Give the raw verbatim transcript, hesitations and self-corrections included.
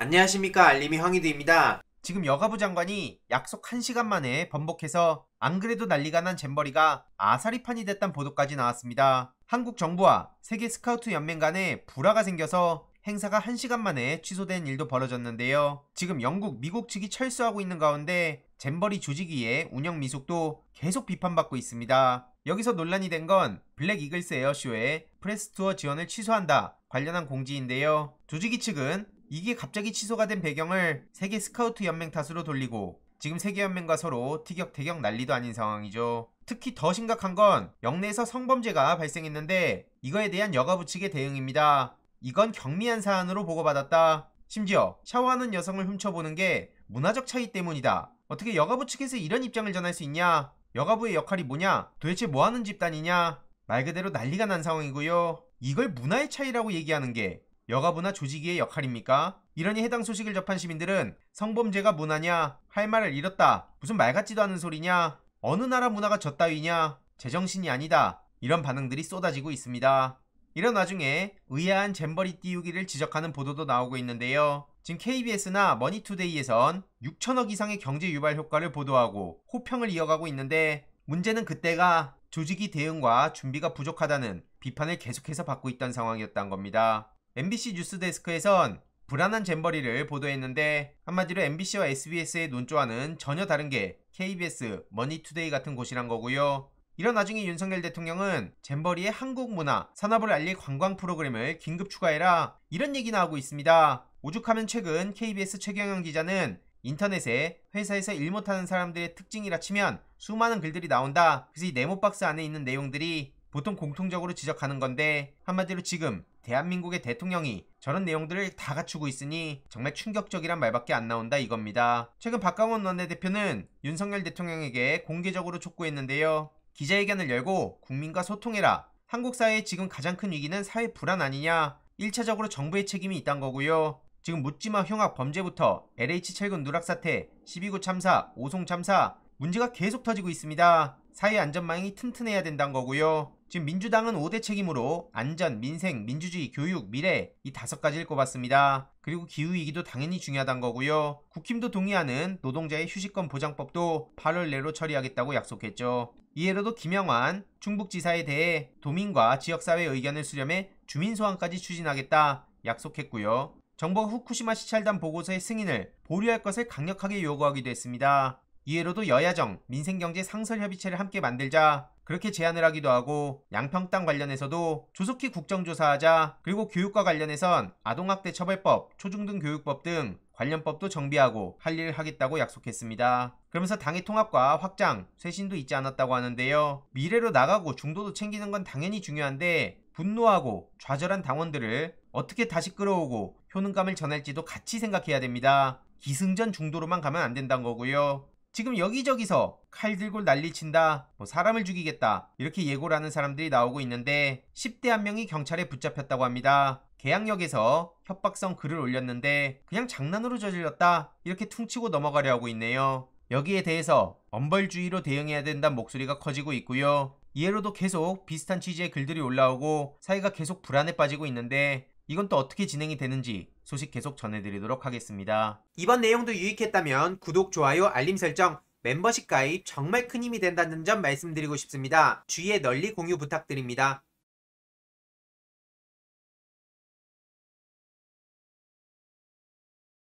안녕하십니까, 알림이 황희두입니다. 지금 여가부 장관이 약속 한 시간 만에 번복해서 안 그래도 난리가 난 잼버리가 아사리판이 됐다는 보도까지 나왔습니다. 한국 정부와 세계 스카우트 연맹 간에 불화가 생겨서 행사가 한 시간 만에 취소된 일도 벌어졌는데요. 지금 영국, 미국 측이 철수하고 있는 가운데 잼버리 조직위의 운영 미숙도 계속 비판받고 있습니다. 여기서 논란이 된 건 블랙 이글스 에어쇼의 프레스 투어 지원을 취소한다 관련한 공지인데요. 조직위 측은 이게 갑자기 취소가 된 배경을 세계 스카우트 연맹 탓으로 돌리고 지금 세계연맹과 서로 티격태격 난리도 아닌 상황이죠. 특히 더 심각한 건 영내에서 성범죄가 발생했는데 이거에 대한 여가부 측의 대응입니다. 이건 경미한 사안으로 보고받았다. 심지어 샤워하는 여성을 훔쳐보는 게 문화적 차이 때문이다. 어떻게 여가부 측에서 이런 입장을 전할 수 있냐? 여가부의 역할이 뭐냐? 도대체 뭐하는 집단이냐? 말 그대로 난리가 난 상황이고요. 이걸 문화의 차이라고 얘기하는 게 여가부나 조직위의 역할입니까? 이러니 해당 소식을 접한 시민들은 성범죄가 문화냐? 할 말을 잃었다. 무슨 말 같지도 않은 소리냐? 어느 나라 문화가 저따위냐? 제정신이 아니다. 이런 반응들이 쏟아지고 있습니다. 이런 와중에 의아한 잼버리 띄우기를 지적하는 보도도 나오고 있는데요. 지금 케이비에스나 머니투데이에선 육천억 이상의 경제 유발 효과를 보도하고 호평을 이어가고 있는데 문제는 그때가 조직위 대응과 준비가 부족하다는 비판을 계속해서 받고 있던 상황이었던 겁니다. 엠비씨 뉴스데스크에선 불안한 잼버리를 보도했는데 한마디로 엠비씨와 에스비에스의 논조와는 전혀 다른 게 케이비에스, 머니투데이 같은 곳이란 거고요. 이런 와중에 윤석열 대통령은 잼버리의 한국 문화, 산업을 알릴 관광 프로그램을 긴급 추가해라 이런 얘기 나오고 있습니다. 오죽하면 최근 케이비에스 최경영 기자는 인터넷에 회사에서 일 못하는 사람들의 특징이라 치면 수많은 글들이 나온다. 그래서 이 네모박스 안에 있는 내용들이 보통 공통적으로 지적하는 건데 한마디로 지금 대한민국의 대통령이 저런 내용들을 다 갖추고 있으니 정말 충격적이란 말밖에 안 나온다 이겁니다. 최근 박강원 원내대표는 윤석열 대통령에게 공개적으로 촉구했는데요. 기자회견을 열고 국민과 소통해라. 한국 사회의 지금 가장 큰 위기는 사회 불안 아니냐. 일차적으로 정부의 책임이 있다는 거고요. 지금 묻지마 흉악 범죄부터 엘에이치 철근 누락 사태, 십이 구 참사, 오송 참사 문제가 계속 터지고 있습니다. 사회 안전망이 튼튼해야 된다는 거고요. 지금 민주당은 오 대 책임으로 안전, 민생, 민주주의, 교육, 미래 이 다섯 가지를 꼽았습니다. 그리고 기후위기도 당연히 중요하다는 거고요. 국힘도 동의하는 노동자의 휴식권 보장법도 팔월 내로 처리하겠다고 약속했죠. 이해로도 김영환 충북지사에 대해 도민과 지역사회 의견을 수렴해 주민소환까지 추진하겠다 약속했고요. 정부가 후쿠시마 시찰단 보고서의 승인을 보류할 것을 강력하게 요구하기도 했습니다. 이해로도 여야정, 민생경제 상설협의체를 함께 만들자 그렇게 제안을 하기도 하고 양평 땅 관련해서도 조속히 국정조사하자 그리고 교육과 관련해선 아동학대 처벌법, 초중등 교육법 등 관련법도 정비하고 할 일을 하겠다고 약속했습니다. 그러면서 당의 통합과 확장, 쇄신도 잊지 않았다고 하는데요. 미래로 나가고 중도도 챙기는 건 당연히 중요한데 분노하고 좌절한 당원들을 어떻게 다시 끌어오고 효능감을 전할지도 같이 생각해야 됩니다. 기승전 중도로만 가면 안 된다는 거고요. 지금 여기저기서 칼 들고 난리친다, 뭐 사람을 죽이겠다 이렇게 예고를 하는 사람들이 나오고 있는데 십 대 한 명이 경찰에 붙잡혔다고 합니다. 계양역에서 협박성 글을 올렸는데 그냥 장난으로 저질렀다 이렇게 퉁치고 넘어가려 하고 있네요. 여기에 대해서 엄벌주의로 대응해야 된다는 목소리가 커지고 있고요. 이해로도 계속 비슷한 취지의 글들이 올라오고 사회가 계속 불안에 빠지고 있는데 이건 또 어떻게 진행이 되는지 소식 계속 전해드리도록 하겠습니다. 이번 내용도 유익했다면 구독, 좋아요, 알림 설정, 멤버십 가입 정말 큰 힘이 된다는 점 말씀드리고 싶습니다. 주위에 널리 공유 부탁드립니다.